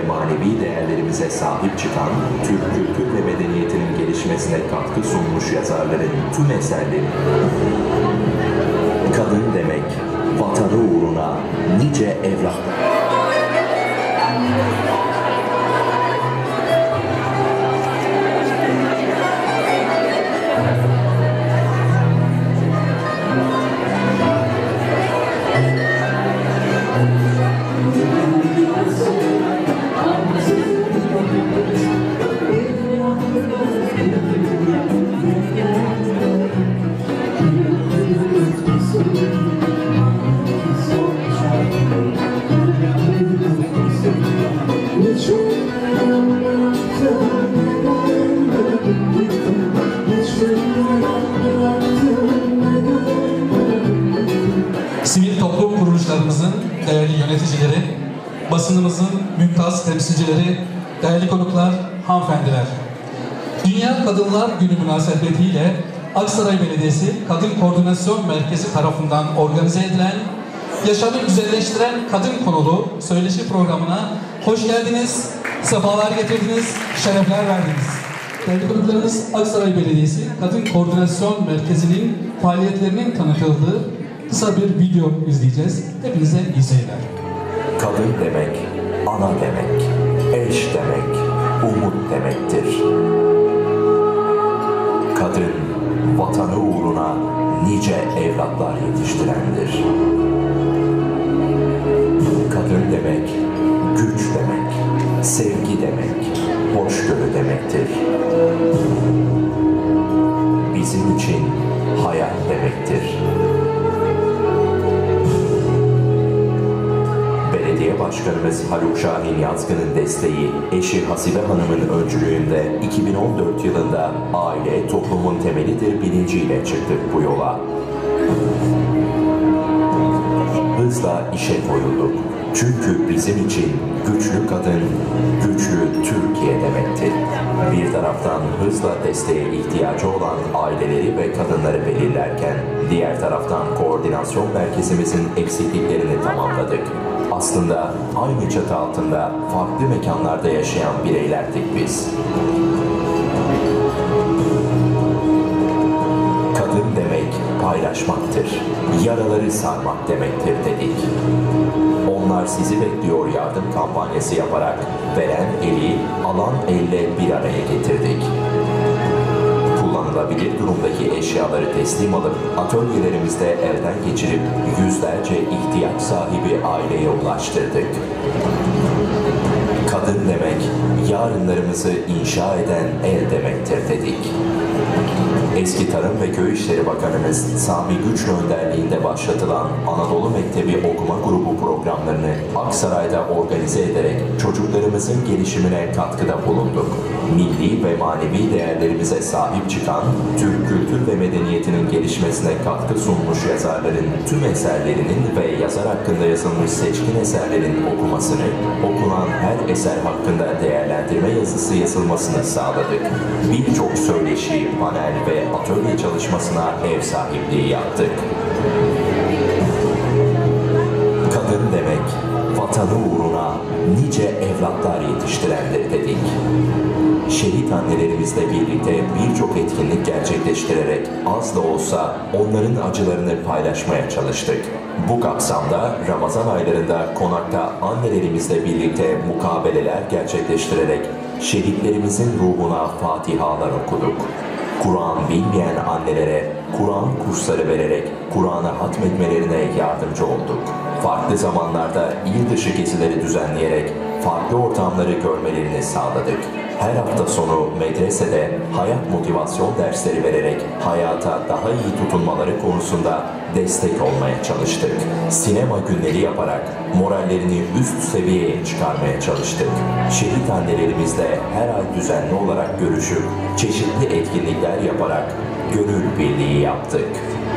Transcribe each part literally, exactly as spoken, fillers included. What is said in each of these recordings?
manevi değerlerimize sahip çıkan, Türk kültür ve medeniyetinin gelişmesine katkı sunmuş yazarların tüm eserleri. Kadın demek, vatanı uğruna nice evlatlar. Sivil toplum kuruluşlarımızın değerli yöneticileri, basınımızın mümtaz temsilcileri, değerli konuklar, hanımefendiler. Dünya Kadınlar Günü münasebetiyle Aksaray Belediyesi Kadın Koordinasyon Merkezi tarafından organize edilen Yaşamı Güzelleştiren Kadın konulu söyleşi programına hoş geldiniz, sefalar getirdiniz, şerefler verdiniz. Değerli konuklarımız, Aksaray Belediyesi Kadın Koordinasyon Merkezi'nin faaliyetlerinin tanıtıldığı kısa bir video izleyeceğiz. Hepinize iyi seyirler. Kadın demek, ana demek, eş demek, umut demektir. Kadın, vatanı uğruna nice evlatlar yetiştirendir. Kadın demek, güç demek, sevgi demek, hoşgörü demektir. Bizim için hayat demektir. Belediye Başkanımız Haluk Şahin Yazgın'ın desteği, eşi Hasibe Hanım'ın öncülüğünde iki bin on dört yılında aile toplumun temelidir bilinciyle çıktık bu yola. Hızla işe koyulduk. Çünkü bizim için güçlü kadın, güçlü Türkiye demektir. Bir taraftan hızla desteğe ihtiyacı olan aileleri ve kadınları belirlerken, diğer taraftan koordinasyon merkezimizin eksikliklerini tamamladık. Aslında aynı çatı altında farklı mekanlarda yaşayan bireylerdik biz. Kadın demek paylaşmaktır, yaraları sarmak demektir dedik. Onlar sizi bekliyor yardım kampanyası yaparak veren eli, alan elle bir araya getirdik. Kullanılabilir durumdaki eşyaları teslim alıp atölyelerimizde elden geçirip yüzlerce ihtiyaç sahibi aileye ulaştırdık. Kadın demek, yarınlarımızı inşa eden el demektir dedik. Eski Tarım ve Köy İşleri Bakanımız Sami Güçlü önderliğinde başlatılan Anadolu Mektebi Okuma Grubu programlarını Aksaray'da organize ederek çocuklarımızın gelişimine katkıda bulunduk. Milli ve manevi değerlerimize sahip çıkan, Türk kültür ve medeniyetinin gelişmesine katkı sunmuş yazarların tüm eserlerinin ve yazar hakkında yazılmış seçkin eserlerin okumasını, okunan her eser hakkında değerlendirme yazısı yazılmasını sağladık. Birçok söyleşi, panel ve atölye çalışmasına ev sahipliği yaptık. Kadın demek, vatanı uğruna nice evlatlar yetiştirendir dedik. Şehit annelerimizle birlikte birçok etkinlik gerçekleştirerek az da olsa onların acılarını paylaşmaya çalıştık. Bu kapsamda Ramazan aylarında konakta annelerimizle birlikte mukabeleler gerçekleştirerek şehitlerimizin ruhuna fatihalar okuduk. Kur'an bilmeyen annelere Kur'an kursları vererek Kur'an'ı hatmetmelerine yardımcı olduk. Farklı zamanlarda il dışı gezileri düzenleyerek farklı ortamları görmelerini sağladık. Her hafta sonu medresede hayat motivasyon dersleri vererek hayata daha iyi tutunmaları konusunda destek olmaya çalıştık. Sinema günleri yaparak morallerini üst seviyeye çıkarmaya çalıştık. Şehit annelerimizle her ay düzenli olarak görüşüp çeşitli etkinlikler yaparak gönül birliği yaptık.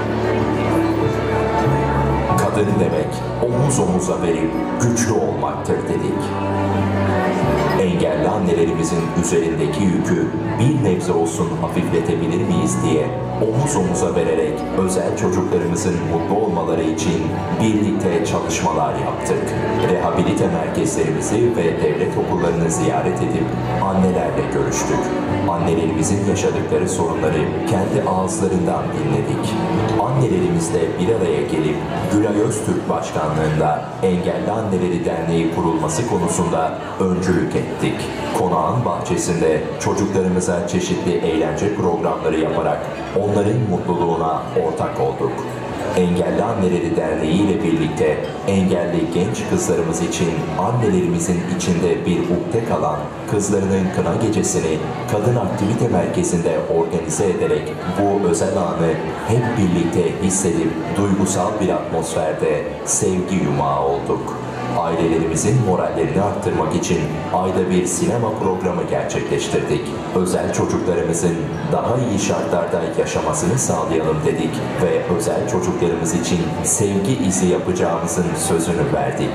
Kadın demek omuz omuza verip güçlü olmaktır dedik. Engelli annelerimizin üzerindeki yükü bir nebze olsun hafifletebilir miyiz diye omuz omuza vererek özel çocuklarımızın mutlu olmaları için birlikte çalışmalar yaptık. Rehabilite merkezlerimizi ve devlet okullarını ziyaret edip annelerle görüştük. Annelerimizin yaşadıkları sorunları kendi ağızlarından dinledik. Annelerimizle bir araya gelip Gülay Öztürk Başkanlığında Engelli Anneleri Derneği kurulması konusunda öncülük ettik. Konağın bahçesinde çocuklarımıza çeşitli eğlence programları yaparak onların mutluluğuna ortak olduk. Engelli Anneleri Derneği ile birlikte engelli genç kızlarımız için annelerimizin içinde bir ukde kalan kızlarının kına gecesini Kadın Aktivite Merkezi'nde organize ederek bu özel anı hep birlikte hissedip duygusal bir atmosferde sevgi yumağı olduk. Ailelerimizin morallerini arttırmak için ayda bir sinema programı gerçekleştirdik. Özel çocuklarımızın daha iyi şartlarda yaşamasını sağlayalım dedik ve özel çocuklarımız için sevgi izi yapacağımızın sözünü verdik.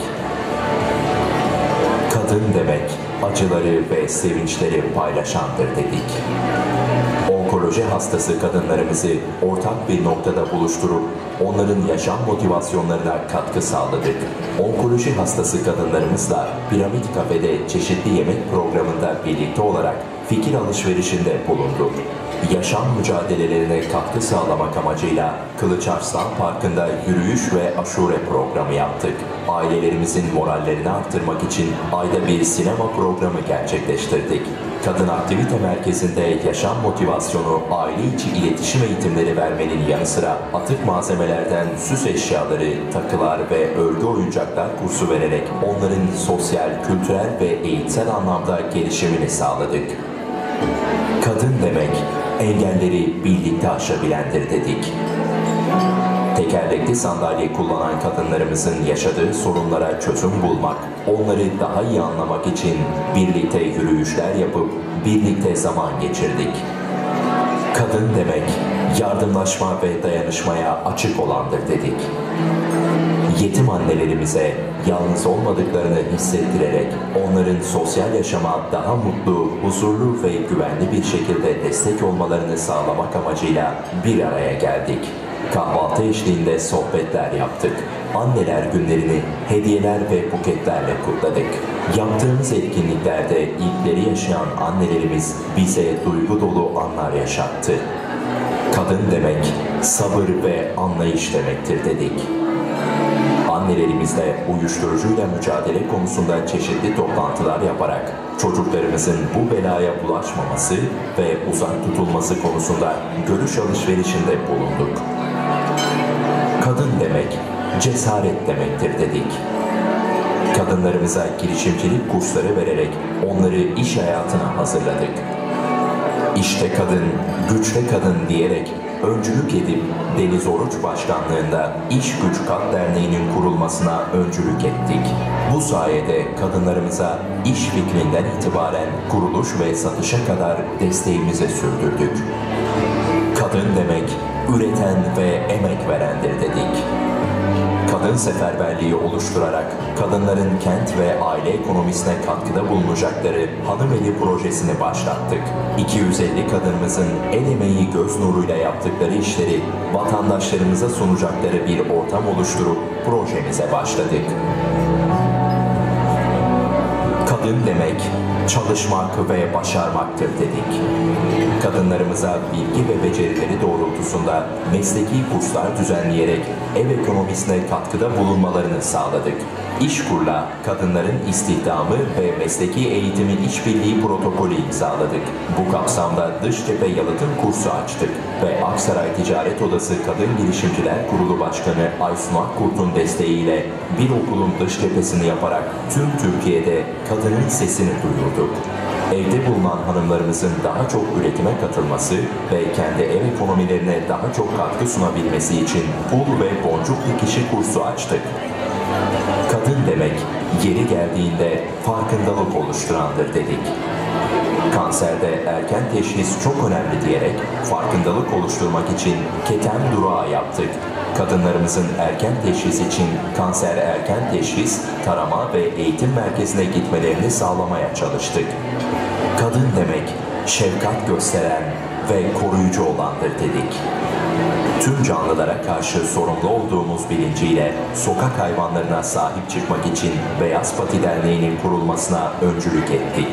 Kadın demek, acıları ve sevinçleri paylaşandır dedik. Onkoloji hastası kadınlarımızı ortak bir noktada buluşturup onların yaşam motivasyonlarına katkı sağladık. Onkoloji hastası kadınlarımızla Piramit Kafede çeşitli yemek programında birlikte olarak fikir alışverişinde bulunduk. Yaşam mücadelelerine katkı sağlamak amacıyla Kılıçarslan Parkı'nda yürüyüş ve aşure programı yaptık. Ailelerimizin morallerini arttırmak için ayda bir sinema programı gerçekleştirdik. Kadın Aktivite Merkezi'nde yaşam motivasyonu, aile içi iletişim eğitimleri vermenin yanı sıra atık malzemelerden süs eşyaları, takılar ve örgü oyuncaklar kursu vererek onların sosyal, kültürel ve eğitsel anlamda gelişimini sağladık. Kadın demek, engelleri birlikte aşabilendir dedik. Tekerlekli sandalye kullanan kadınlarımızın yaşadığı sorunlara çözüm bulmak, onları daha iyi anlamak için birlikte yürüyüşler yapıp birlikte zaman geçirdik. Kadın demek, yardımlaşma ve dayanışmaya açık olandır dedik. Yetim annelerimize yalnız olmadıklarını hissettirerek onların sosyal yaşama daha mutlu, huzurlu ve güvenli bir şekilde destek olmalarını sağlamak amacıyla bir araya geldik. Kahvaltı eşliğinde sohbetler yaptık. Anneler günlerini hediyeler ve buketlerle kutladık. Yaptığımız etkinliklerde ilkleri yaşayan annelerimiz bize duygu dolu anlar yaşattı. Kadın demek sabır ve anlayış demektir dedik. Annelerimizle uyuşturucuyla mücadele konusunda çeşitli toplantılar yaparak çocuklarımızın bu belaya bulaşmaması ve uzak tutulması konusunda görüş alışverişinde bulunduk. Kadın demek, cesaret demektir dedik. Kadınlarımıza girişimcilik kursları vererek onları iş hayatına hazırladık. İşte kadın, güçte kadın diyerek öncülük edip Deniz Oruç Başkanlığında İş Güç Kat Derneği'nin kurulmasına öncülük ettik. Bu sayede kadınlarımıza iş fikrinden itibaren kuruluş ve satışa kadar desteğimizi sürdürdük. Kadın demek, üreten ve emek verendir dedik. Kadın seferberliği oluşturarak kadınların kent ve aile ekonomisine katkıda bulunacakları Hanımeli projesini başlattık. iki yüz elli kadınımızın el emeği göz nuruyla yaptıkları işleri vatandaşlarımıza sunacakları bir ortam oluşturup projemize başladık. Kadın demek, çalışmak ve başarmaktır dedik. Kadınlarımıza bilgi ve becerileri doğrultusunda mesleki kurslar düzenleyerek ev ekonomisine katkıda bulunmalarını sağladık. İşkur'la kadınların istihdamı ve mesleki eğitimin işbirliği protokolü imzaladık. Bu kapsamda dış cephe yalıtım kursu açtık ve Aksaray Ticaret Odası Kadın Girişimciler Kurulu Başkanı Aysun Akkurt'un desteğiyle bir okulun dış cephesini yaparak tüm Türkiye'de kadının sesini duyurduk. Evde bulunan hanımlarımızın daha çok üretime katılması ve kendi ev ekonomilerine daha çok katkı sunabilmesi için pul ve boncuk dikişi kursu açtık. Kadın demek, yeri geldiğinde farkındalık oluşturandır dedik. Kanserde erken teşhis çok önemli diyerek farkındalık oluşturmak için keten durağı yaptık. Kadınlarımızın erken teşhis için kanser erken teşhis, tarama ve eğitim merkezine gitmelerini sağlamaya çalıştık. Kadın demek, şefkat gösteren, ve koruyucu olandır dedik. Tüm canlılara karşı sorumlu olduğumuz bilinciyle sokak hayvanlarına sahip çıkmak için Beyaz Pati Derneği'nin kurulmasına öncülük ettik.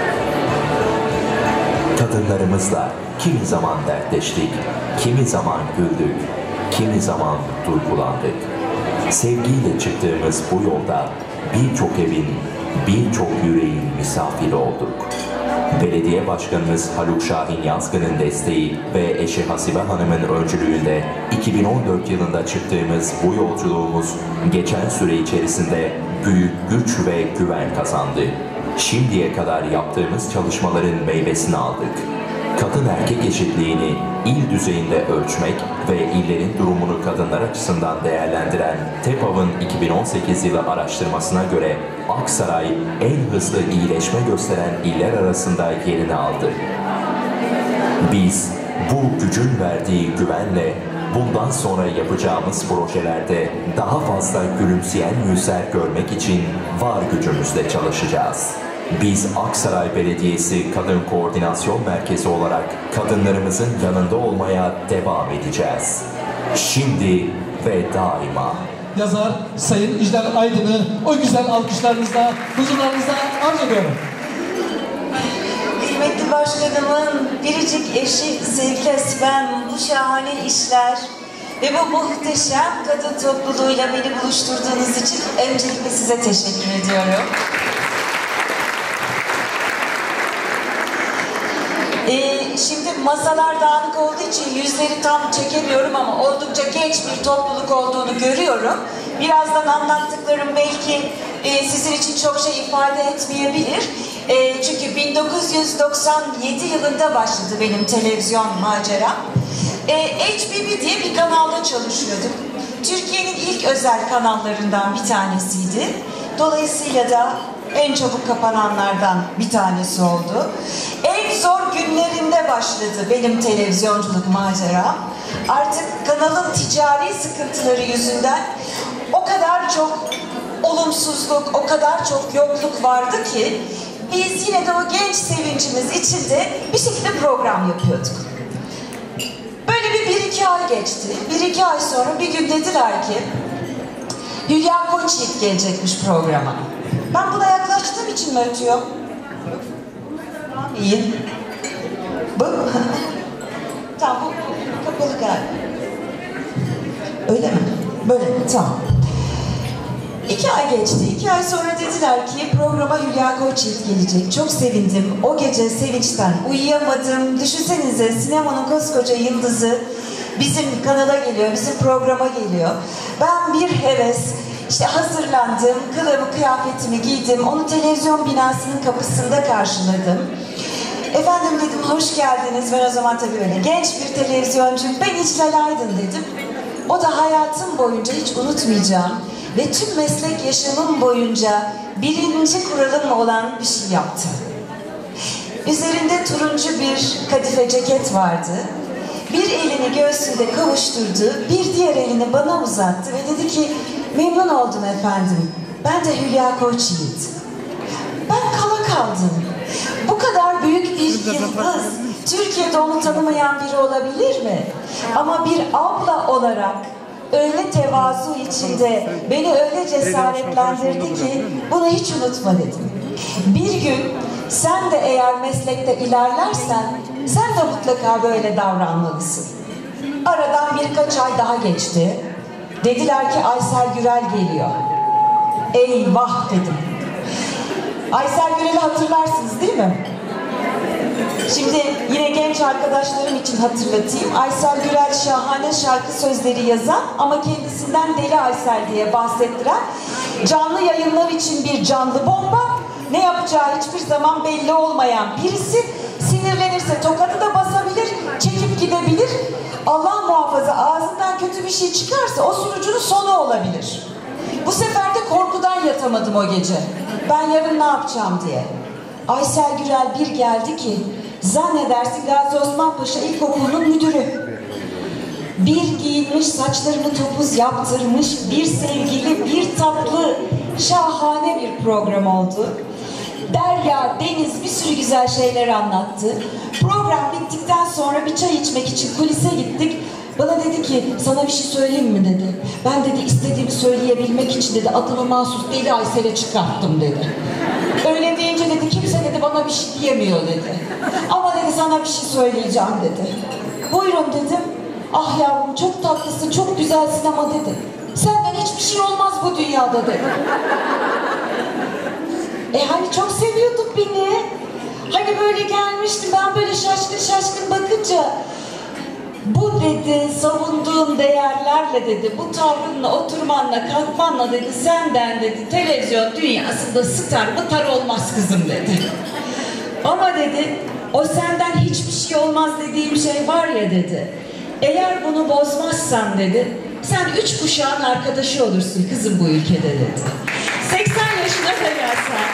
Kadınlarımızla kimi zaman dertleştik, kimi zaman güldük, kimi zaman duygulandık. Sevgiyle çıktığımız bu yolda birçok evin, birçok yüreğin misafiri olduk. Belediye Başkanımız Haluk Şahin Yazgın'ın desteği ve eşi Hasibe Hanım'ın öncülüğünde iki bin on dört yılında çıktığımız bu yolculuğumuz geçen süre içerisinde büyük güç ve güven kazandı. Şimdiye kadar yaptığımız çalışmaların meyvesini aldık. Kadın erkek eşitliğini il düzeyinde ölçmek ve illerin durumunu kadınlar açısından değerlendiren TEPAV'ın iki bin on sekiz yılı araştırmasına göre Aksaray en hızlı iyileşme gösteren iller arasında yerini aldı. Biz bu gücün verdiği güvenle bundan sonra yapacağımız projelerde daha fazla gülümseyen yüzler görmek için var gücümüzle çalışacağız. Biz Aksaray Belediyesi Kadın Koordinasyon Merkezi olarak kadınlarımızın yanında olmaya devam edeceğiz. Şimdi ve daima. Yazar Sayın İclal Aydın'ı o güzel alkışlarınızla huzurlarınızda arz ediyorum. Kıymetli başkanımın biricik eşi sevgili Hasibe'm, bu şahane işler ve bu muhteşem kadın topluluğuyla beni buluşturduğunuz için öncelikle size teşekkür ediyorum. Ee, şimdi masalar dağınık olduğu için yüzleri tam çekemiyorum ama oldukça genç bir topluluk olduğunu görüyorum. Birazdan anlattıklarım belki e, sizin için çok şey ifade etmeyebilir. E, çünkü bin dokuz yüz doksan yedi yılında başladı benim televizyon maceram. E, H B B diye bir kanalda çalışıyordum. Türkiye'nin ilk özel kanallarından bir tanesiydi. Dolayısıyla da en çabuk kapananlardan bir tanesi oldu. En zor günlerinde başladı benim televizyonculuk maceram. Artık kanalın ticari sıkıntıları yüzünden o kadar çok olumsuzluk, o kadar çok yokluk vardı ki biz yine de o genç sevincimiz içinde bir şekilde program yapıyorduk. Böyle bir bir iki ay geçti. Bir iki ay sonra bir gün dediler ki Hülya Koçyiğit gelecekmiş programa. Ben buna yaklaştığım için mi ötüyor? İyi. Bu? Tamam, bu, bu kapalı galiba. Öyle mi? Böyle mi? Tamam. İki ay geçti. İki ay sonra dediler ki programa Hülya Koçyiğit gelecek. Çok sevindim. O gece sevinçten uyuyamadım. Düşünsenize sinemanın koskoca yıldızı bizim kanala geliyor, bizim programa geliyor. Ben bir heves, işte hazırlandım, kılığımı, kıyafetimi giydim. Onu televizyon binasının kapısında karşıladım. Efendim dedim, hoş geldiniz. Ben o zaman tabii öyle genç bir televizyoncuyum. Ben İclal Aydın dedim. O da hayatım boyunca hiç unutmayacağım ve tüm meslek yaşamım boyunca birinci kuralım olan bir şey yaptı. Üzerinde turuncu bir kadife ceket vardı. Bir elini göğsünde kavuşturdu, bir diğer elini bana uzattı ve dedi ki, memnun oldum efendim. Ben de Hülya Koçyiğit. Ben kala kaldım. Bu kadar büyük bir yıldız, Türkiye'de onu tanımayan biri olabilir mi? Ama bir abla olarak öyle tevazu içinde beni öyle cesaretlendirdi ki bunu hiç unutma dedim. Bir gün sen de eğer meslekte ilerlersen sen de mutlaka böyle davranmalısın. Aradan birkaç ay daha geçti. Dediler ki Aysel Gürel geliyor. Eyvah dedim. Aysel Gürel'i hatırlarsınız değil mi? Şimdi yine genç arkadaşlarım için hatırlatayım. Aysel Gürel şahane şarkı sözleri yazan ama kendisinden Deli Aysel diye bahsettiren, canlı yayınlar için bir canlı bomba, ne yapacağı hiçbir zaman belli olmayan birisi, sinirlenirse tokadı da basabilir, çekip gidebilir. Allah muhafaza ağzından kötü bir şey çıkarsa o sunucunun sonu olabilir. Bu sefer de korkudan yatamadım o gece. Ben yarın ne yapacağım diye. Aysel Gürel bir geldi ki zannedersin Gazi Osman Paşa İlkokulu'nun müdürü. Bir giyinmiş, saçlarını topuz yaptırmış, bir sevgili, bir tatlı, şahane bir program oldu. derya, deniz, bir sürü güzel şeyler anlattı. Program bittikten sonra bir çay içmek için kulise gittik. Bana dedi ki, sana bir şey söyleyeyim mi dedi. Ben dedi istediğimi söyleyebilmek için dedi adımı mahsus Deli Aysel'e çıkarttım dedi. Öyle deyince dedi kimse dedi bana bir şey diyemiyor dedi. Ama dedi sana bir şey söyleyeceğim dedi. Buyurun dedim. Ah yavrum çok tatlısın, çok güzelsin ama dedi. Senden hiçbir şey olmaz bu dünyada dedi. E hani çok seviyordun beni. Hani böyle gelmiştim ben böyle şaşkın şaşkın bakınca. Bu dedi savunduğun değerlerle dedi, bu tavrınla, oturmanla, kalkmanla dedi, senden dedi televizyon dünyasında star mıtar olmaz kızım dedi. Ama dedi, o senden hiçbir şey olmaz dediğim şey var ya dedi, eğer bunu bozmazsan dedi, sen üç kuşağın arkadaşı olursun kızım bu ülkede dedi. seksen yaşına da gelsen,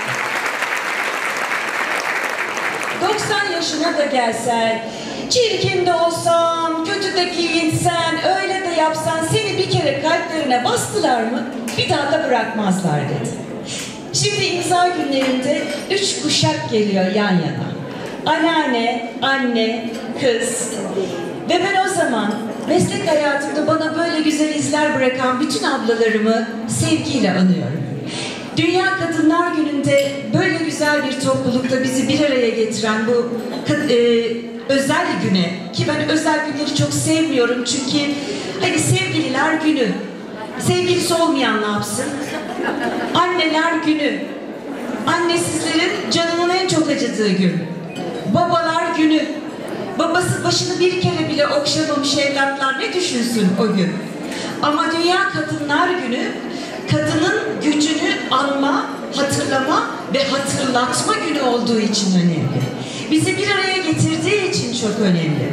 doksan yaşına da gelsen, çirkin de olsan, kötü de giyinsen, öyle de yapsan seni bir kere kalplerine bastılar mı bir daha da bırakmazlar dedi. Şimdi imza günlerinde üç kuşak geliyor yan yana. Anneanne, anne, kız. Ve ben o zaman meslek hayatımda bana böyle güzel izler bırakan bütün ablalarımı sevgiyle anıyorum. Dünya Kadınlar Günü'nde böyle güzel bir toplulukta bizi bir araya getiren bu e, özel güne, ki ben özel günleri çok sevmiyorum çünkü hani sevgililer günü, sevgilisi olmayan ne yapsın? Anneler günü, annesizlerin canının en çok acıdığı gün. Babalar günü, babası başını bir kere bile okşamamış evlatlar ne düşünsün o gün? Ama Dünya Kadınlar Günü, kadının gücünü anma, hatırlama ve hatırlatma günü olduğu için önemli. Bizi bir araya getirdiği için çok önemli.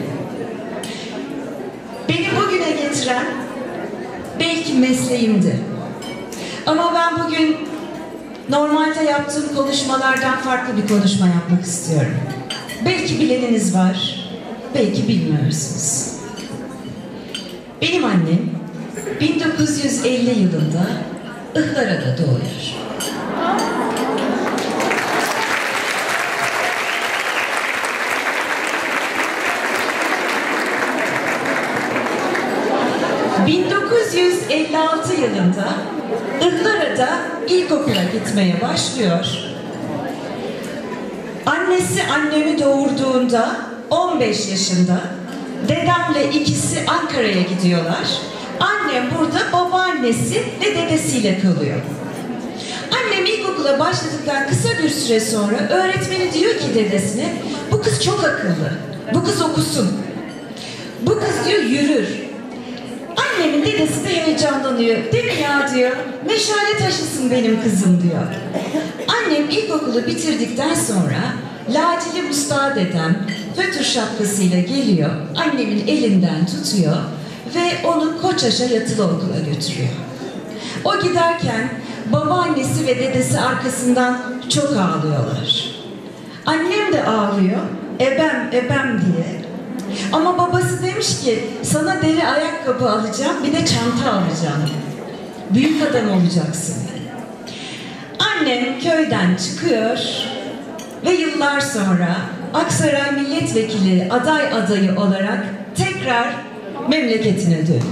Beni bugüne getiren belki mesleğimdi. Ama ben bugün normalde yaptığım konuşmalardan farklı bir konuşma yapmak istiyorum. Belki bileniniz var, belki bilmiyorsunuz. Benim annem bin dokuz yüz elli yılında Ihlara'da doğuyor. bin dokuz yüz elli altı yılında Ihlara'da ilkokula gitmeye başlıyor. Annesi annemi doğurduğunda on beş yaşında, dedemle ikisi Ankara'ya gidiyorlar. Annem burada babaannesi ve dedesiyle kalıyor. Annem ilkokula başladıktan kısa bir süre sonra öğretmeni diyor ki dedesine, bu kız çok akıllı, bu kız okusun, bu kız diyor yürür. Annemin dedesi de heyecanlanıyor. Değil mi ya diyor, meşale taşısın benim kızım diyor. Annem ilkokulu bitirdikten sonra Lacili Mustafa dedem fötür şapkasıyla geliyor, annemin elinden tutuyor ve onu Koçaş'a yatılı okula götürüyor. O giderken babaannesi ve dedesi arkasından çok ağlıyorlar. Annem de ağlıyor, ebem ebem diye. Ama babası demiş ki, sana deri ayakkabı alacağım, bir de çanta alacağım. Büyük adam olacaksın. Annem köyden çıkıyor ve yıllar sonra Aksaray Milletvekili aday adayı olarak tekrar memleketine dönüyor.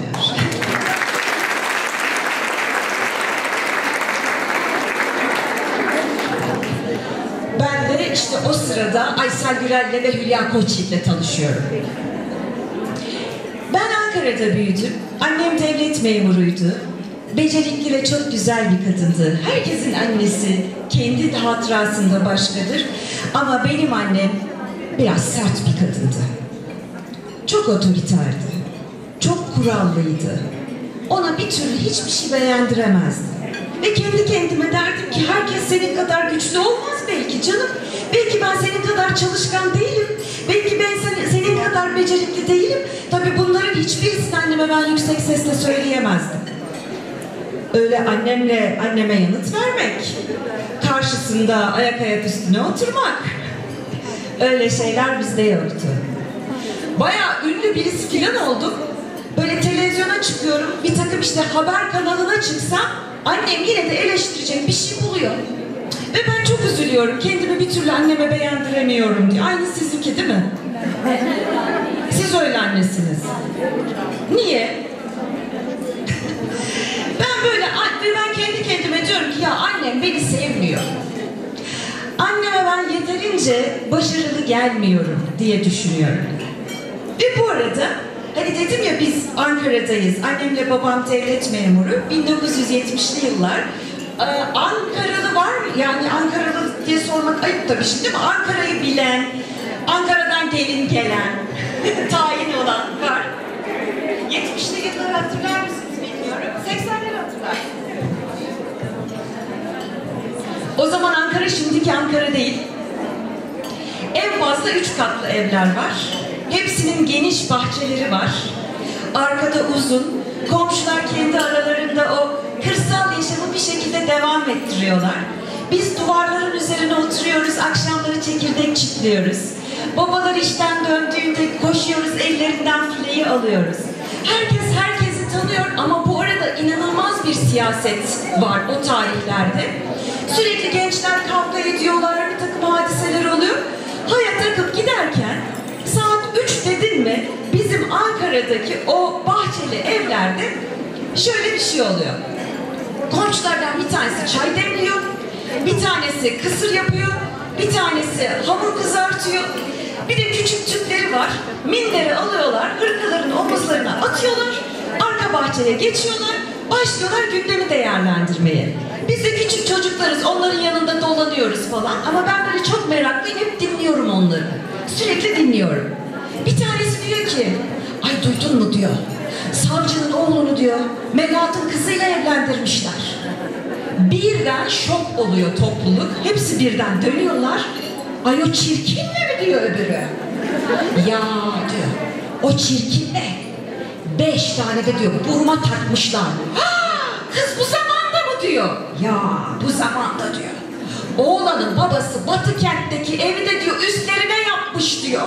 Ben de işte o sırada Aysel Gürel'le ve Hülya Koçyiğit'le tanışıyorum. Ben Ankara'da büyüdüm. Annem devlet memuruydu. Becerikli ve çok güzel bir kadındı. Herkesin annesi kendi hatırasında başkadır. Ama benim annem biraz sert bir kadındı. Çok otoriterdi. Çok kurallıydı. Ona bir türlü hiçbir şey beğendiremezdi. Ve kendi kendime derdim ki herkes senin kadar güçlü olmaz belki canım. Belki ben senin kadar çalışkan değilim. Belki ben senin, senin kadar becerikli değilim. Tabii bunların hiçbirisini anneme ben yüksek sesle söyleyemezdim. Öyle annemle anneme yanıt vermek, karşısında ayak ayak üstüne oturmak, öyle şeyler bizde yoktu. Bayağı ünlü birisi falan oldum. Böyle televizyona çıkıyorum, bir takım işte haber kanalına çıksam annem yine de eleştirecek bir şey buluyor. Ve ben çok üzülüyorum. üzülüyorum. Kendimi bir türlü anneme beğendiremiyorum diye. Aynı sizinki değil mi? Siz öyle annesiniz. Niye? Ben böyle, ben kendi kendime diyorum ki ya annem beni sevmiyor. Anneme ben yeterince başarılı gelmiyorum diye düşünüyorum. Ve bu arada, hani dedim ya biz Ankara'dayız. Annemle babam devlet memuru. bin dokuz yüz yetmişli yıllar. Ee, Ankaralı var mı? Yani Ankaralı diye sormak ayıp tabii şimdi değil mi? Ankara'yı bilen, Ankara'dan gelin gelen, tayin olan var. yetmişli yılları hatırlar mısınız bilmiyorum. seksenleri hatırlar. O zaman Ankara şimdiki Ankara değil. En fazla üç katlı evler var. Hepsinin geniş bahçeleri var. Arkada uzun. Komşular kendi aralarında o kırsal yaşamı bir şekilde devam ettiriyorlar. Biz duvarların üzerine oturuyoruz, akşamları çekirdek çitliyoruz. Babalar işten döndüğünde koşuyoruz, ellerinden fileyi alıyoruz. Herkes herkesi tanıyor ama bu arada inanılmaz bir siyaset var o tarihlerde. Sürekli gençler kavga ediyorlar, bir takım hadiseler oluyor. Hayat akıp giderken saat üç dedin mi bizim Ankara'daki o bahçeli evlerde şöyle bir şey oluyor. Komşulardan bir tanesi çay demliyor, bir tanesi kısır yapıyor, bir tanesi hamur kızartıyor. Bir de küçük tüpleri var. Minderi alıyorlar, hırkaların omuzlarına atıyorlar, arka bahçeye geçiyorlar, başlıyorlar gündemi değerlendirmeye. Biz de küçük çocuklarız, onların yanında dolanıyoruz falan. Ama ben böyle çok meraklıyım, hep dinliyorum onları. Sürekli dinliyorum. Bir tanesi diyor ki, ay duydun mu diyor, savcının oğlunu diyor, Melahat'ın kızıyla evlendirmişler. Birden şok oluyor topluluk, hepsi birden dönüyorlar. Ay o çirkin mi diyor öbürü. Ya diyor, o çirkin ne? Beş tane de diyor, burma takmışlar. Ha, kız bu zamanda mı diyor. Ya bu zamanda diyor. Oğlanın babası Batı kentteki evi de diyor üstlerine yapmış diyor.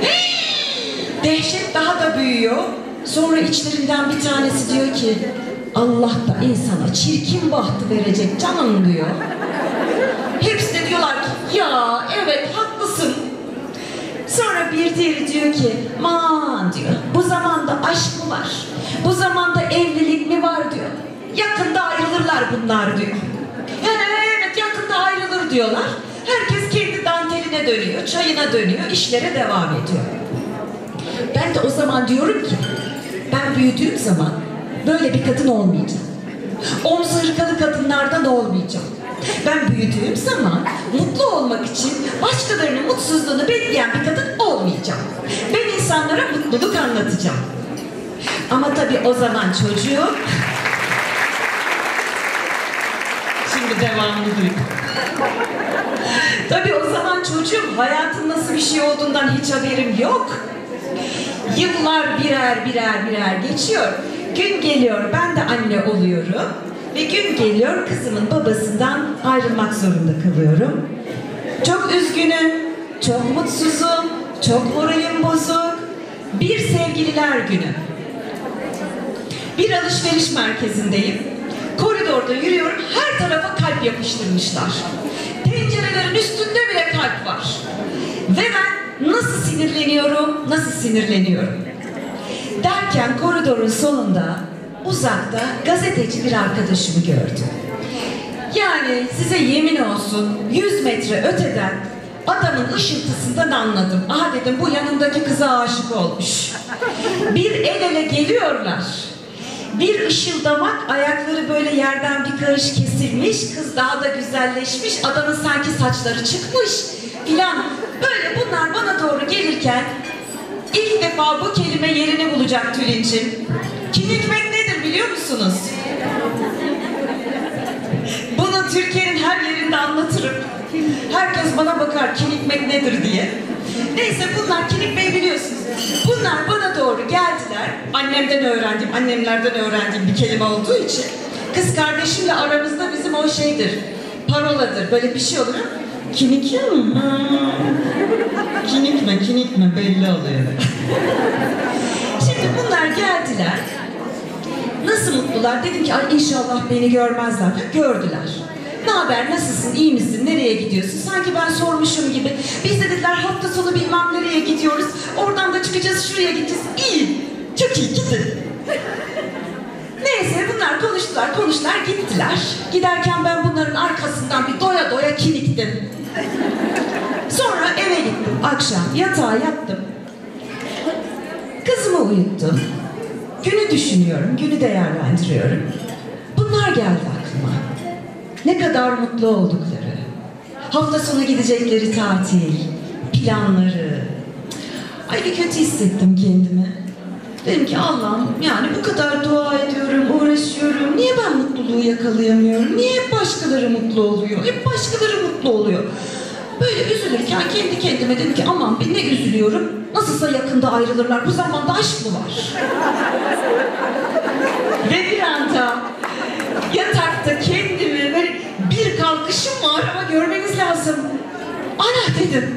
Hii! Dehşet daha da büyüyor. Sonra içlerinden bir tanesi diyor ki, Allah da insana çirkin bahtı verecek canım diyor. Hepsi de diyorlar ki, ya evet haklısın. Sonra bir diğeri diyor ki, aman diyor, bu zamanda aşk mı var? Bu zamanda evlilik mi var diyor. Yakında ayrılırlar bunlar diyor. Yani evet yakında ayrılır diyorlar. Herkes kendi danteline dönüyor, çayına dönüyor, işlere devam ediyor. Ben de o zaman diyorum ki, ben büyüdüğüm zaman böyle bir kadın olmayacağım. Omzu hırkalı kadınlardan olmayacağım. Ben büyüdüğüm zaman mutlu olmak için başkalarının mutsuzluğunu bekleyen bir kadın olmayacağım. Ben insanlara mutluluk anlatacağım. Ama tabii o zaman çocuğum... Şimdi devamını duydum. Tabii o zaman çocuğum hayatın nasıl bir şey olduğundan hiç haberim yok. Yıllar birer birer birer geçiyor. Gün geliyor ben de anne oluyorum. Ve gün geliyor kızımın babasından ayrılmak zorunda kalıyorum. Çok üzgünüm, çok mutsuzum, çok moralim bozuk. Bir sevgililer günü. Bir alışveriş merkezindeyim. Koridorda yürüyorum, her tarafa kalp yapıştırmışlar. Tencerelerin üstünde bile kalp var. Ve ben nasıl sinirleniyorum, nasıl sinirleniyorum. Derken koridorun sonunda, uzakta gazeteci bir arkadaşımı gördüm. Yani size yemin olsun yüz metre öteden adamın ışıltısından anladım. Aha dedim bu yanındaki kıza aşık olmuş. Bir el ele geliyorlar. Bir ışıldamak, ayakları böyle yerden bir karış kesilmiş, kız daha da güzelleşmiş, adamın sanki saçları çıkmış filan. Böyle bunlar bana doğru gelirken ilk defa bu kelime yerini bulacak Tülin'cim. Kinikmek nedir biliyor musunuz? Bunu Türkiye'nin her yerinde anlatırım. Herkes bana bakar kinikmek nedir diye. Neyse bunlar kinikmeyi biliyorsunuz. Bunlar bana doğru geldiler. Annemden öğrendiğim, annemlerden öğrendiğim bir kelime olduğu için. Kız kardeşimle aramızda bizim o şeydir. Paroladır. Böyle bir şey olur. Kinik mi? Hmm. Kinikme, kinikme belli oluyor. Şimdi bunlar geldiler. Nasıl mutlular? Dedim ki ay inşallah beni görmezler. Gördüler. Ne haber, nasılsın, iyi misin, nereye gidiyorsun? Sanki ben sormuşum gibi. Biz de dediler hafta sonu bilmem nereye gidiyoruz. Oradan da çıkacağız, şuraya gideceğiz. İyi, çok iyi, gidin. Neyse bunlar konuştular, konuştular, gittiler. Giderken ben bunların arkasından bir doya doya kiniktim. Sonra eve gittim, akşam yatağa yattım. Kızımı uyuttum. Günü düşünüyorum, günü değerlendiriyorum. Bunlar geldi aklıma. Ne kadar mutlu oldukları, hafta sonu gidecekleri tatil, planları. Ay bir kötü hissettim kendimi. Dedim ki Allah'ım yani bu kadar dua ediyorum, uğraşıyorum. Niye ben mutluluğu yakalayamıyorum? Niye hep başkaları mutlu oluyor? Hep başkaları mutlu oluyor. Böyle üzülürken kendi kendime dedim ki aman ben ne üzülüyorum? Nasılsa yakında ayrılırlar. Bu zamanda aşk mı var? Ve bir anda yatakta kendimi böyle bir kalkışım var ama görmeniz lazım. Ana dedim.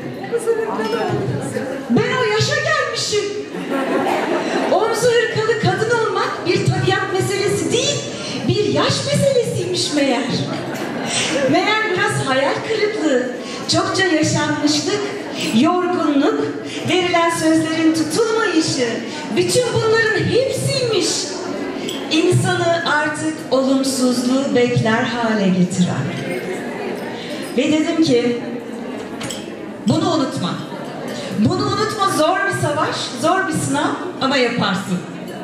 Ben o yaşa gelmişim. Omzu hırkalı kadın olmak bir tabiat meselesi değil, bir yaş meselesiymiş meğer. Meğer biraz hayal kırıklığı, çokça yaşanmışlık, yorgunluk, verilen sözlerin tutulmayışı, bütün bunların hepsiymiş. İnsanı artık olumsuzluğu bekler hale getiren. Ve dedim ki, bunu unutma. Bunu unutma, zor bir savaş, zor bir sınav ama yaparsın.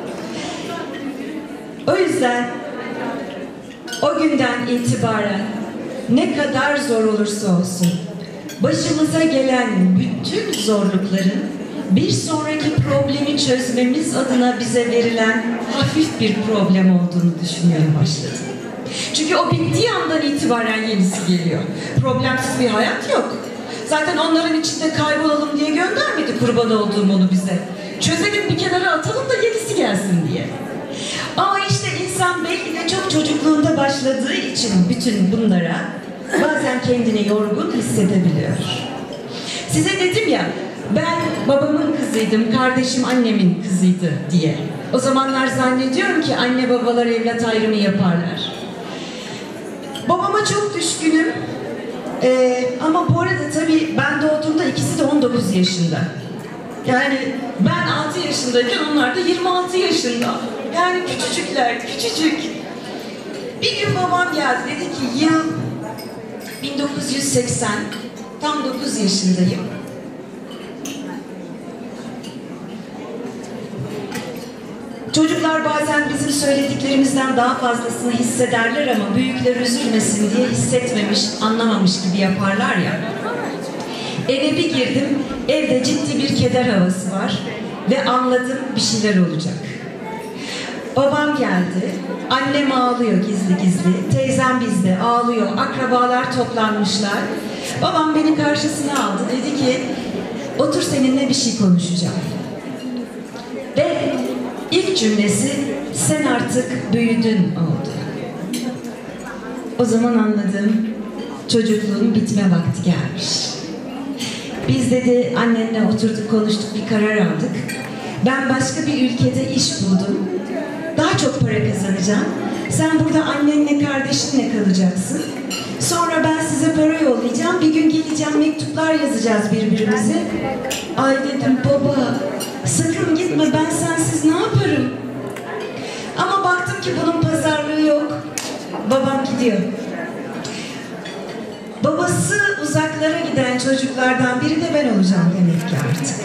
O yüzden o günden itibaren ne kadar zor olursa olsun başımıza gelen bütün zorlukların bir sonraki problemi çözmemiz adına bize verilen hafif bir problem olduğunu düşünmeye başladım. Çünkü o bittiği andan itibaren yenisi geliyor. Problemsiz bir hayat yok. Zaten onların içinde kaybolalım diye göndermedi kurban olduğum onu bize. Çözelim bir kenara atalım da yenisi gelsin diye. Ama işte insan belki de çok çocukluğunda başladığı için bütün bunlara bazen kendini yorgun hissedebiliyor. Size dedim ya ben babamın kızıydım, kardeşim annemin kızıydı diye. O zamanlar zannediyorum ki anne babalar evlat ayrımı yaparlar. Babama çok düşkünüm. Ee, ama bu arada tabii ben doğduğumda ikisi de on dokuz yaşında. Yani ben altı yaşındayken onlar da yirmi altı yaşında. Yani küçücükler, küçücük. Bir gün babam geldi, dedi ki yıl bin dokuz yüz seksen, tam dokuz yaşındayım. Çocuklar bazen bizim söylediklerimizden daha fazlasını hissederler ama büyükler üzülmesin diye hissetmemiş, anlamamış gibi yaparlar ya. Eve bir girdim, evde ciddi bir keder havası var ve anladım bir şeyler olacak. Babam geldi, annem ağlıyor gizli gizli, teyzem bizde ağlıyor, akrabalar toplanmışlar. Babam beni karşısına aldı, dedi ki otur seninle bir şey konuşacağım. Ve İlk cümlesi sen artık büyüdün oldu. O zaman anladım çocukluğun bitme vakti gelmiş. Biz dedi annenle oturduk konuştuk bir karar aldık. Ben başka bir ülkede iş buldum. Daha çok para kazanacağım. Sen burada annenle kardeşinle kalacaksın. Sonra ben size para yollayacağım. Bir gün geleceğim mektuplar yazacağız birbirimize. Ay dedim baba sakın gitme ben sensiz ne yaparım? Ama baktım ki bunun pazarlığı yok. Babam gidiyor. Babası uzaklara giden çocuklardan biri de ben olacağım demek ki artık.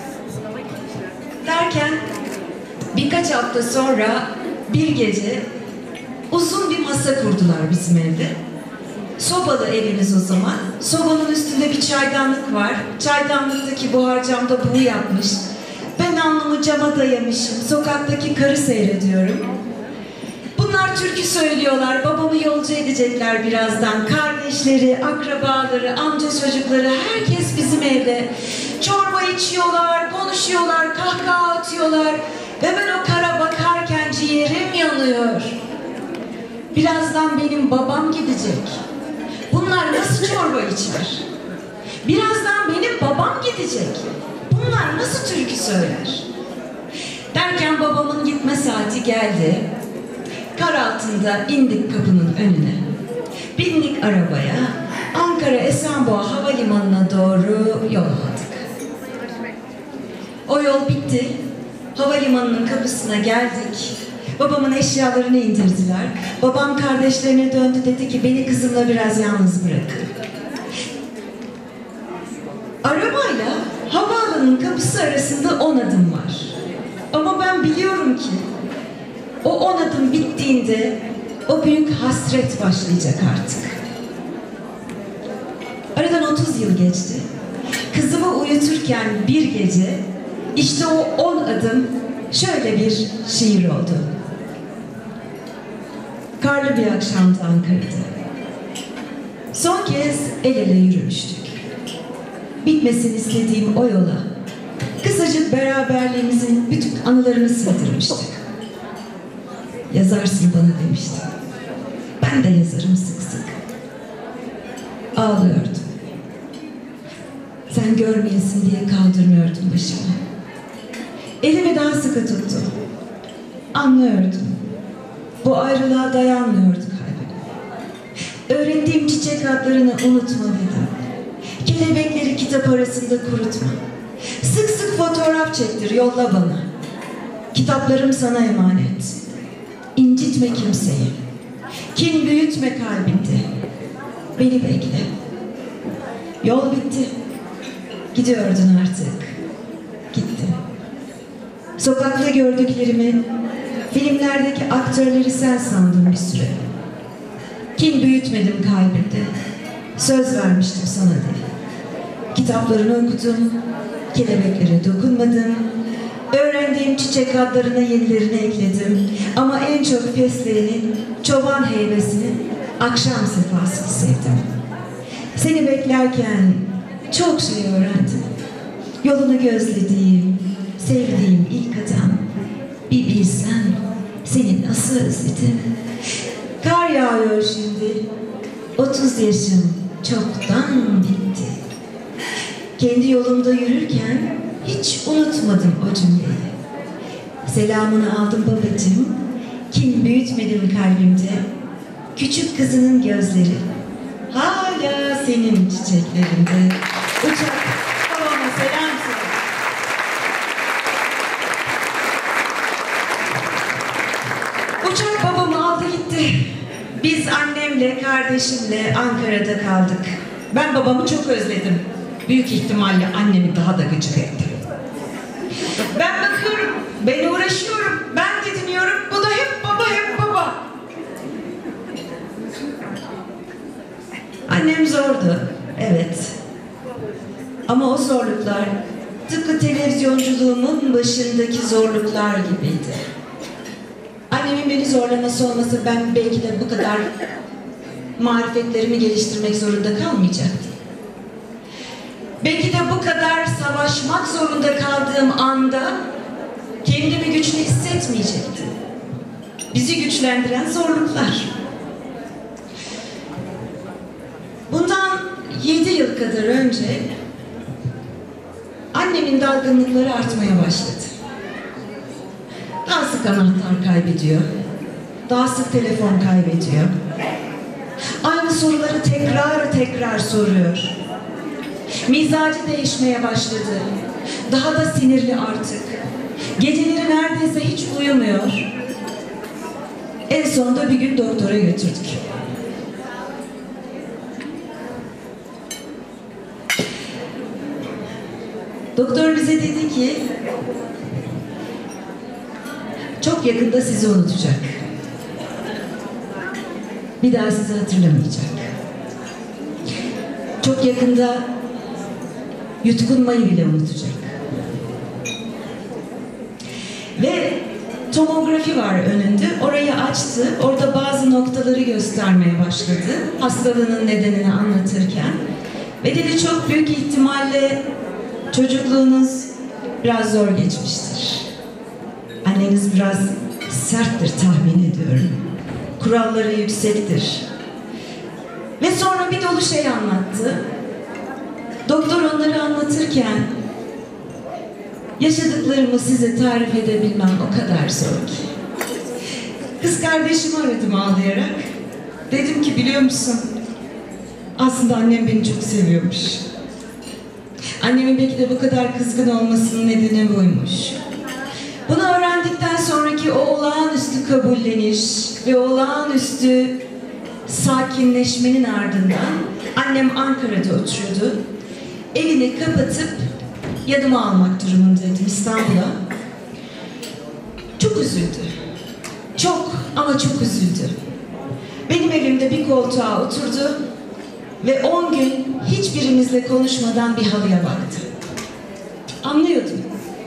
Derken birkaç hafta sonra bir gece uzun bir masa kurdular bizim evde. Sobalı evimiz o zaman. Sobanın üstünde bir çaydanlık var. Çaydanlıktaki buhar camda buğu yapmış. Ben alnımı cama dayamışım. Sokaktaki karı seyrediyorum. Bunlar türkü söylüyorlar. Babamı yolcu edecekler birazdan. Kardeşleri, akrabaları, amca çocukları herkes bizim evde. Çorba içiyorlar, konuşuyorlar, kahkaha atıyorlar. Ve ben o kara bakarken ciğerim yanıyor. Birazdan benim babam gidecek. Bunlar nasıl çorba içer? Birazdan benim babam gidecek. Bunlar nasıl türkü söyler? Derken babamın gitme saati geldi. Kar altında indik kapının önüne. Bindik arabaya, Ankara Esenboğa Havalimanı'na doğru yol aldık. O yol bitti, havalimanının kapısına geldik. Babamın eşyalarını indirdiler. Babam kardeşlerine döndü, dedi ki beni kızımla biraz yalnız bırakın. Arabayla havaalanının kapısı arasında on adım var. Ama ben biliyorum ki o on adım bittiğinde o büyük hasret başlayacak artık. Aradan otuz yıl geçti. Kızımı uyuturken bir gece işte o on adım şöyle bir şiir oldu. Karlı bir akşamdı Ankara'da. Son kez el ele yürümüştük. Bitmesini istediğim o yola kısacık beraberliğimizin bütün anılarını sığdırmıştık. Yazarsın bana demişti. Ben de yazarım sık sık. Ağlıyordum. Sen görmeyesin diye kaldırmıyordum başımı. Elimi daha sıkı tuttum. Anlıyordum. Bu ayrılığa dayanmıyordu kalbim. Öğrettiğim çiçek adlarını unutmalıydım. Kelebekleri kitap arasında kurutma. Sık sık fotoğraf çektir, yolla bana. Kitaplarım sana emanet. İncitme kimseyi. Kin büyütme kalbinde. Beni bekle. Yol bitti. Gidiyordun artık. Gittim. Sokakta gördüklerimi, filmlerdeki aktörleri sen sandım bir süre. Kin büyütmedim kalbimde. Söz vermiştim sana diye. Kitaplarını okudum, kelebeklere dokunmadım. Öğrendiğim çiçek adlarına yenilerini ekledim. Ama en çok fesleğeni, çoban heybesini, akşam sefasını sevdim. Seni beklerken çok şey öğrendim. Yolunu gözlediğim, sevdiğim ilk adam. Bir bilsen seni nasıl özledim. Kar yağıyor şimdi. Otuz yaşım çoktan bitti. Kendi yolumda yürürken hiç unutmadım o cümleyi. Selamını aldım babacığım. Kin büyütmedim kalbimde. Küçük kızının gözleri hala senin çiçeklerinde. Uçak babama selam söyle. Uçak babamı aldı gitti. Biz annemle, kardeşimle Ankara'da kaldık. Ben babamı çok özledim. Büyük ihtimalle annemi daha da gıcık ettim. Ben bakıyorum, ben uğraşıyorum, ben didiniyorum. Bu da hep baba, hep baba. Annem zordu, evet. Ama o zorluklar tıpkı televizyonculuğumun başındaki zorluklar gibiydi. Annemin beni zorlaması olmasa ben belki de bu kadar marifetlerimi geliştirmek zorunda kalmayacaktım. Belki de bu kadar savaşmak zorunda kaldığım anda kendimi güçlü hissetmeyecektim. Bizi güçlendiren zorluklar. Bundan yedi yıl kadar önce annemin dalgınlıkları artmaya başladı. Daha sık anahtar kaybediyor. Daha sık telefon kaybediyor. Aynı soruları tekrar tekrar soruyor. Mizacı değişmeye başladı. Daha da sinirli artık. Geceleri neredeyse hiç uyumuyor. En sonunda bir gün doktora götürdük. Doktor bize dedi ki çok yakında sizi unutacak. Bir daha sizi hatırlamayacak. Çok yakında yutkunmayı bile unutacak. Ve tomografi var önünde. Orayı açtı. Orada bazı noktaları göstermeye başladı. Hastalığının nedenini anlatırken. Ve dedi çok büyük ihtimalle çocukluğunuz biraz zor geçmiştir. Anneniz biraz serttir tahmin ediyorum. Kuralları yüksektir. Ve sonra bir dolu şey anlattı. Doktor onları anlatırken yaşadıklarımı size tarif edebilmem o kadar zor ki. Kız kardeşimi aradım ağlayarak. Dedim ki biliyor musun? Aslında annem beni çok seviyormuş. Annemin belki de bu kadar kızgın olmasının nedeni buymuş. Bunu öğrendikten sonraki o olağanüstü kabulleniş ve olağanüstü sakinleşmenin ardından annem Ankara'da oturuyordu. Evini kapatıp yanıma almak durumundaydım İstanbul'a. Çok üzüldü. Çok ama çok üzüldü. Benim evimde bir koltuğa oturdu ve on gün hiçbirimizle konuşmadan bir halıya baktı. Anlıyordum.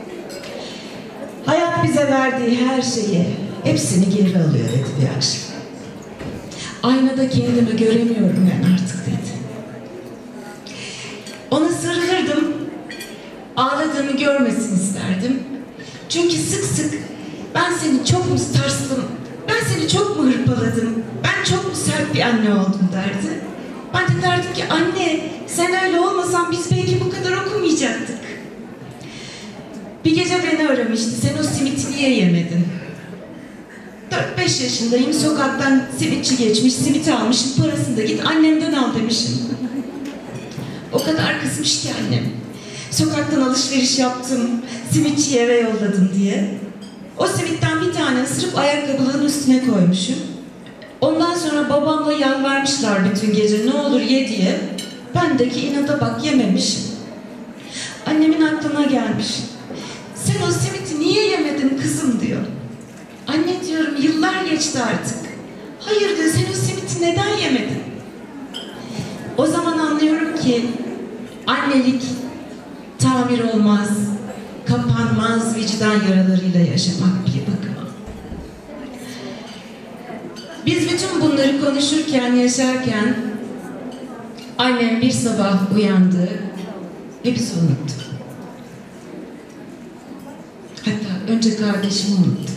Hayat bize verdiği her şeyi, hepsini geri alıyor dedi bir akşam. Aynada kendimi göremiyorum ben artık dedi. Ona sarılırdım, ağladığımı görmesin isterdim. Çünkü sık sık ben seni çok mu sarstım, ben seni çok mu hırpaladım, ben çok mu sert bir anne oldum derdi. Ben de derdim ki anne sen öyle olmasan biz belki bu kadar okumayacaktık. Bir gece beni aramıştı, sen o simiti niye yemedin? dört beş yaşındayım, sokaktan simitçi geçmiş, simit almışım, parasını da git annemden al demişim. O kadar kızmış ki annem. Sokaktan alışveriş yaptım, simitçiyi eve yolladım diye. O simitten bir tane ısırıp ayakkabılığın üstüne koymuşum. Ondan sonra babamla yalvarmışlar bütün gece ne olur ye diye. Bendeki inada bak yememişim. Annemin aklına gelmiş. Sen o simiti niye yemedin kızım diyor. Anne diyorum yıllar geçti artık. Hayır diyor sen o simiti neden yemedin? O zaman anlıyorum ki annelik tamir olmaz, kapanmaz vicdan yaralarıyla yaşamak bir bakıma. Biz bütün bunları konuşurken, yaşarken annem bir sabah uyandı ve bizi unuttu. Hatta önce kardeşimi unuttu.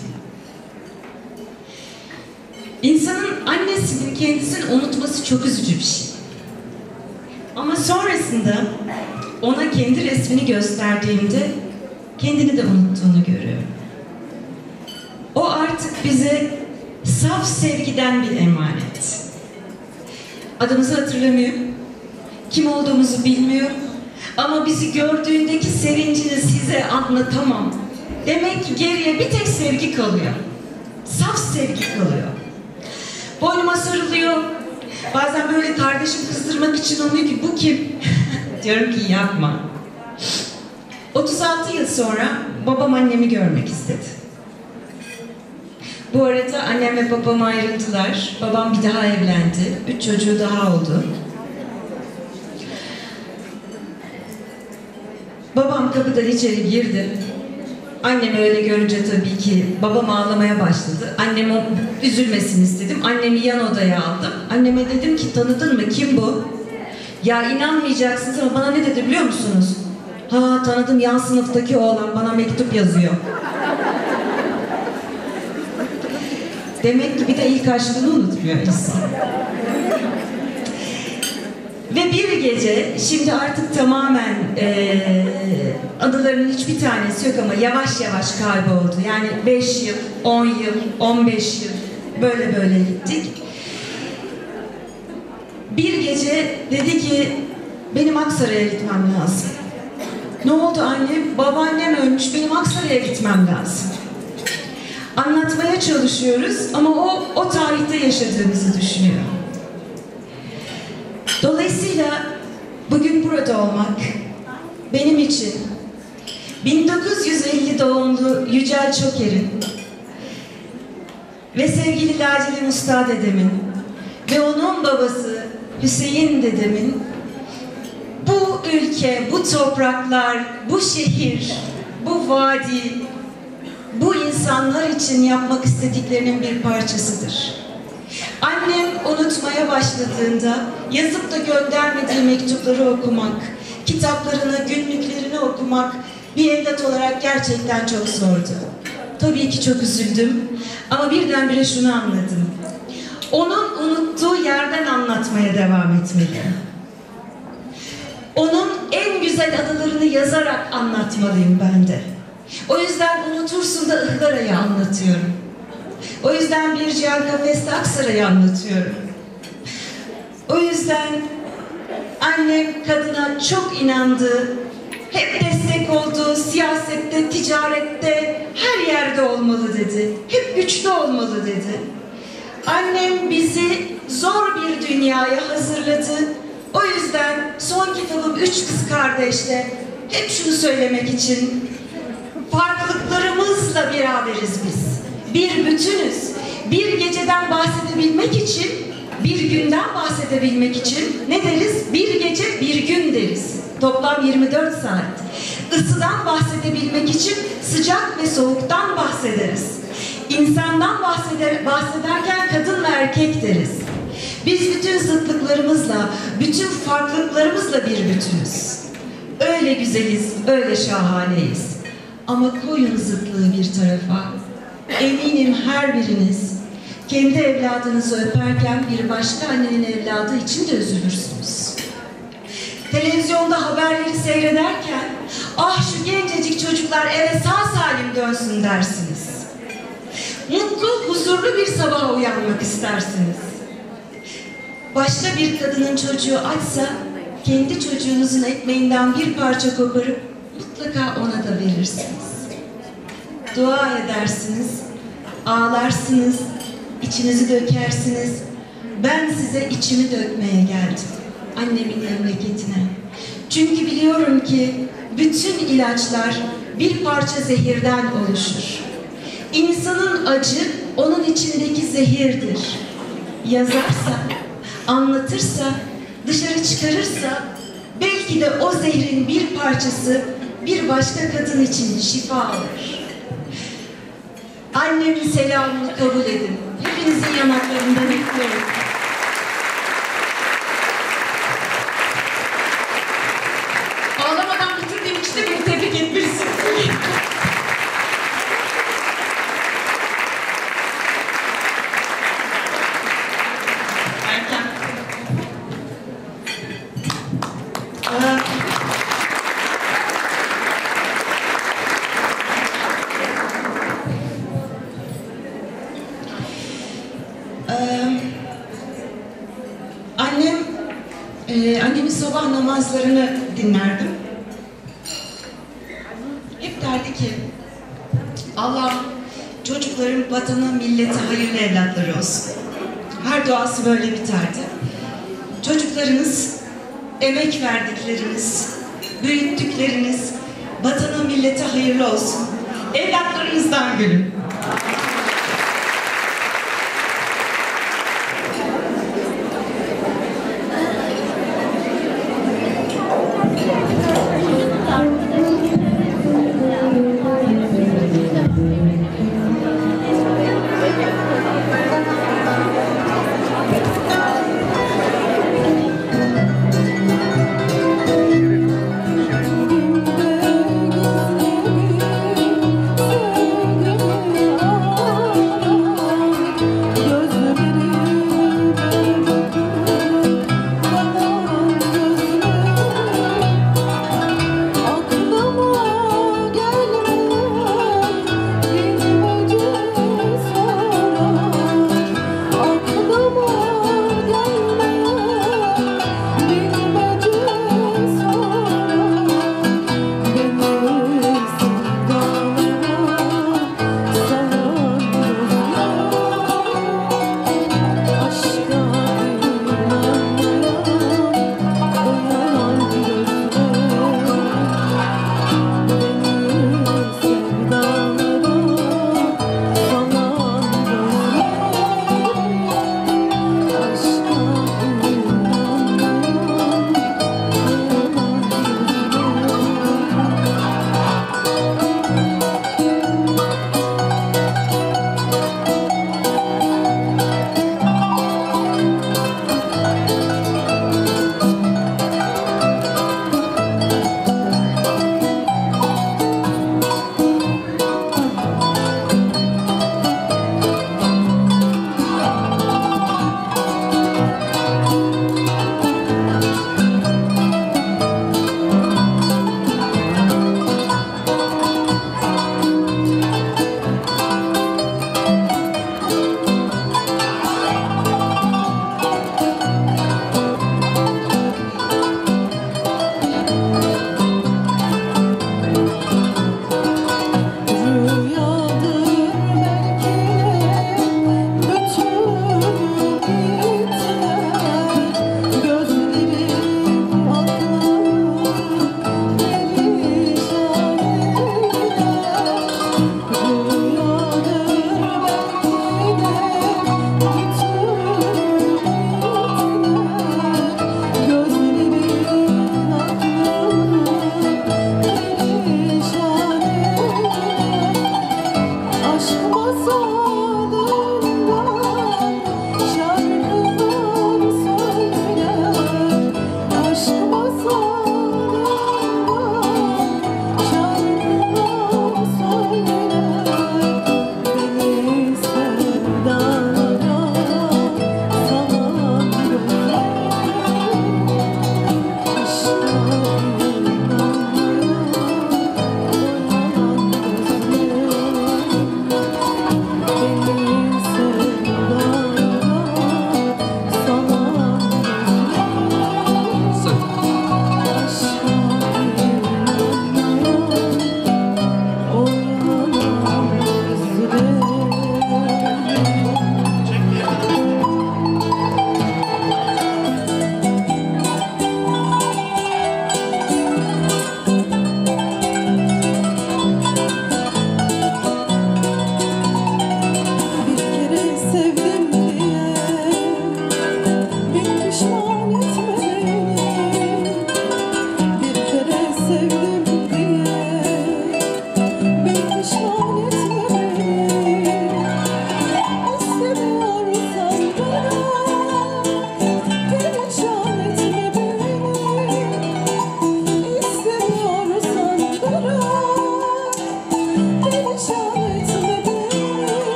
İnsanın annesinin kendisini unutması çok üzücü bir şey. Ama sonrasında ona kendi resmini gösterdiğimde kendini de unuttuğunu görüyorum. O artık bize saf sevgiden bir emanet. Adımızı hatırlamıyor, kim olduğumuzu bilmiyor ama bizi gördüğündeki sevincini size anlatamam. Demek ki geriye bir tek sevgi kalıyor. Saf sevgi kalıyor. Boynuma sarılıyor. Bazen böyle kardeşim kızdırmak için onu diyor ki bu kim? Diyorum ki yapma. otuz altı yıl sonra babam annemi görmek istedi. Bu arada annem ve babam ayrıldılar. Babam bir daha evlendi. Üç çocuğu daha oldu. Babam kapıdan içeri girdi. Annemi öyle görünce tabii ki babam ağlamaya başladı. Annemi üzülmesini istedim. Annemi yan odaya aldım. Anneme dedim ki tanıdın mı? Kim bu? Ya inanmayacaksınız ama bana ne dedi biliyor musunuz? Ha tanıdım yan sınıftaki oğlan bana mektup yazıyor. Demek ki bir de ilk aşkını unutmuyor insan. Ve bir gece, şimdi artık tamamen e, anılarının hiçbir tanesi yok ama yavaş yavaş kayboldu. Yani beş yıl, on yıl, on beş yıl böyle böyle gittik. Bir gece dedi ki benim Aksaray'a gitmem lazım. Ne oldu anne? Babaannem ölmüş, benim Aksaray'a gitmem lazım. Anlatmaya çalışıyoruz ama o, o tarihte yaşadığımızı düşünüyor. Dolayısıyla bugün burada olmak benim için bin dokuz yüz elli doğumlu Yücel Çoker'in ve sevgili Laceli Musta dedemin ve onun babası Hüseyin dedemin bu ülke, bu topraklar, bu şehir, bu vadi, bu insanlar için yapmak istediklerinin bir parçasıdır. Annem unutmaya başladığında yazıp da göndermediği mektupları okumak, kitaplarını, günlüklerini okumak bir evlat olarak gerçekten çok zordu. Tabii ki çok üzüldüm ama birdenbire şunu anladım. Onun unuttuğu yerden anlatmaya devam etmeliyim. Onun en güzel anılarını yazarak anlatmalıyım ben de. O yüzden unutursun da Ihlara'yı anlatıyorum. O yüzden bir Cihan Kafes'te Aksaray'ı anlatıyorum. O yüzden annem kadına çok inandı, hep destek oldu, siyasette, ticarette, her yerde olmalı dedi. Hep güçlü olmalı dedi. Annem bizi zor bir dünyaya hazırladı. O yüzden son kitabım Üç Kız Kardeş'te hep şunu söylemek için, farklılıklarımızla beraberiz biz. Bir bütünüz. Bir geceden bahsedebilmek için, bir günden bahsedebilmek için ne deriz? Bir gece, bir gün deriz. Toplam yirmi dört saat. Isıdan bahsedebilmek için sıcak ve soğuktan bahsederiz. İnsandan bahseder, bahsederken kadın ve erkek deriz. Biz bütün zıtlıklarımızla, bütün farklılıklarımızla bir bütünüz. Öyle güzeliz, öyle şahaneyiz. Ama koyun zıtlığı bir tarafa. Eminim her biriniz kendi evladınızı öperken bir başka annenin evladı için de üzülürsünüz. Televizyonda haberleri seyrederken ah şu gencecik çocuklar eve sağ salim dönsün dersiniz. Mutlu, huzurlu bir sabaha uyanmak istersiniz. Başka bir kadının çocuğu açsa kendi çocuğunuzun ekmeğinden bir parça koparıp mutlaka ona da verirsiniz. Dua edersiniz, ağlarsınız, içinizi dökersiniz. Ben size içimi dökmeye geldim, annemin memleketine. Çünkü biliyorum ki bütün ilaçlar bir parça zehirden oluşur. İnsanın acı onun içindeki zehirdir. Yazarsa, anlatırsa, dışarı çıkarırsa belki de o zehrin bir parçası bir başka kadın için şifa olur. Annemin selamını kabul edin. Hepinizin yanaklarından öpüyorum. Ağlamadan bitirdiğim için de beni tebrik etmelisin. Erken. Aa. Annem, e, annemin sabah namazlarını dinlerdim. Hep derdi ki, Allah çocukların vatana, millete hayırlı evlatları olsun. Her duası böyle biterdi. Çocuklarınız, emek verdikleriniz, büyüttükleriniz, vatana, millete hayırlı olsun. Evlatlarınızdan gülün. Oh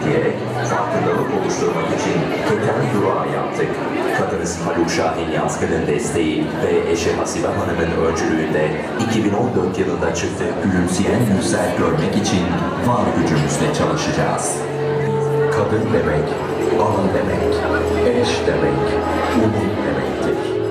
diyerek farkındalık oluşturmak için Keten Durağı yaptık. Kadınız Haluk Şahin Yazgın'ın desteği ve eşi Hasibe Hanım'ın öncülüğünde iki bin on dört yılında çıktı gülümseyen yüzler görmek için var gücümüzle çalışacağız. Kadın demek, ana demek, eş demek, umut demektir.